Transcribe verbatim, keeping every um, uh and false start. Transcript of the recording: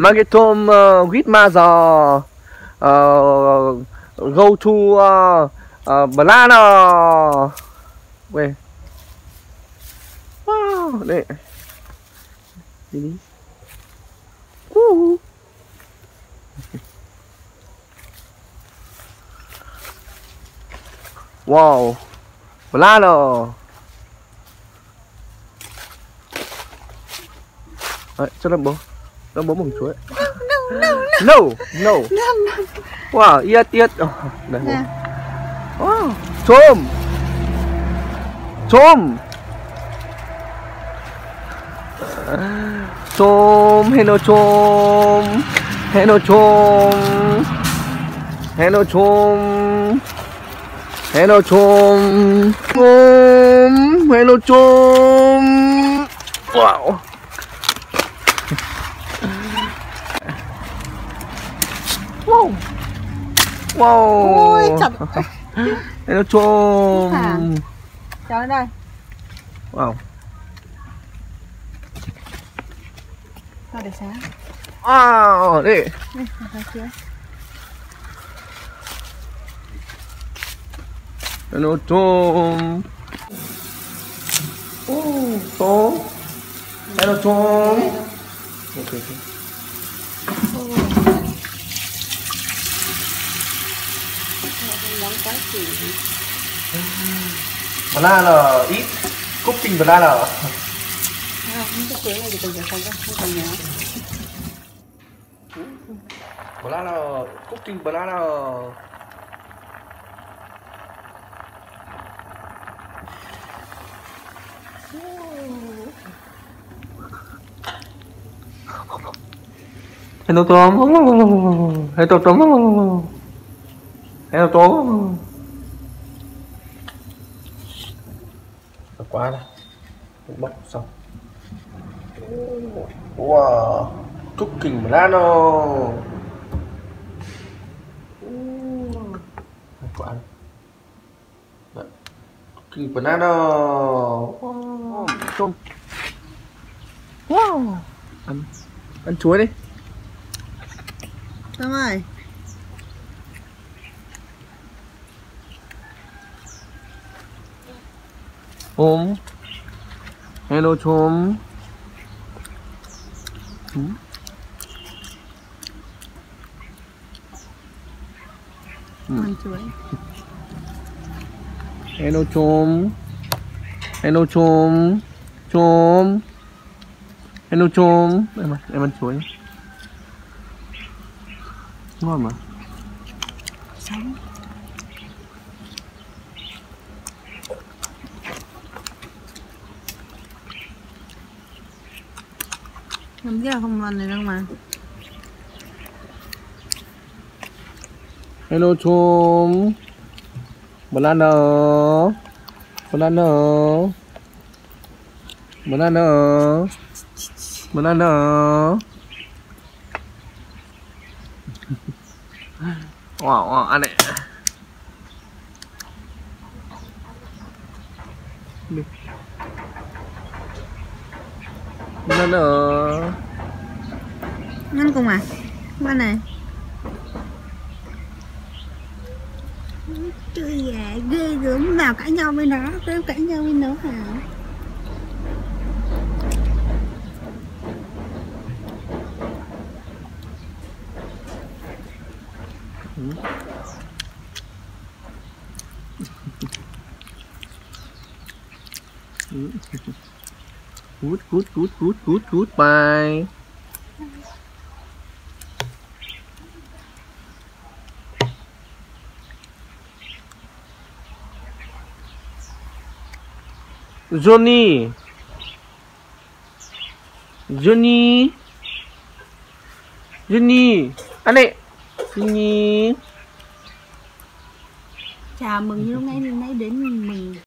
Magatom uh, with mother uh, go to uh, uh, banana. Where? Wow, đây. Đi đi. Uh. Wow, banana. Đấy, cho nó bố, nó bố mừng chuối. No, no, no, no. no. Wow, yết yết. Oh, đây. Nè. Wow, chôm, chôm, chôm, hello chôm, hello chôm, hello chôm, hello chôm, chôm, hello chôm. Wow. Wow. Wow. Ôi chậm. Hello chôm. Cháu lên đây. Wow. Sao để sáng. Wow, đây. Đây, ra kia. Hello chôm. Oh, chôm. Hello chôm. Ok, ok. Banana eat cooking banana. À, không cái chuối này thì cần phải không đâu, không cần nhớ. Banana cooking banana. Hello Tom. Hello Tom. Hello Tom. Quá này, bóc xong. Wow, cooking banana. Quá này. Đấy. Cooking banana. Wow, tôm. Wow, ăn ăn chuối đi. Tom ơi. Chôm. Hello chôm. Ừ. Ăn chuối. Hello chôm. Hello chôm. Chôm. Hello chôm. Em ăn, em ăn chuối. Ngon mà. Sống. Làm gì là không ăn này đâu mà. Hello chôm. Banana. Banana. Banana. Banana. Wow, wow, ăn này. Banana. Ăn cùng à? Bên này. Trời dạ, ghê gớm vào cãi nhau với nó, tôi cãi nhau với nó hả? Good, good, good, good, good, good, bye. Johnny. Johnny. Johnny. Anh này. Johnny. Chào mừng hôm nay hôm nay đến mừng